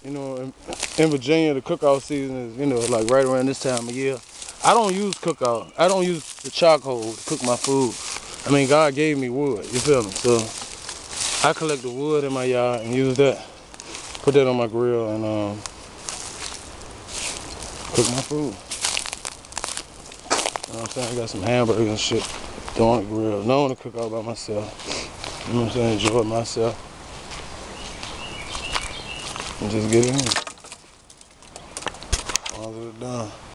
You know, in Virginia, the cookout season is, you know, like right around this time of year. I don't use cookout. I don't use the charcoal to cook my food. I mean, God gave me wood, you feel me? So I collect the wood in my yard and use that, put that on my grill and cook my food. You know what I'm saying? I got some hamburgers and shit on the grill. I don't want to cook all by myself. You know what I'm saying? Enjoy it myself. And just get it in. As long as it's done.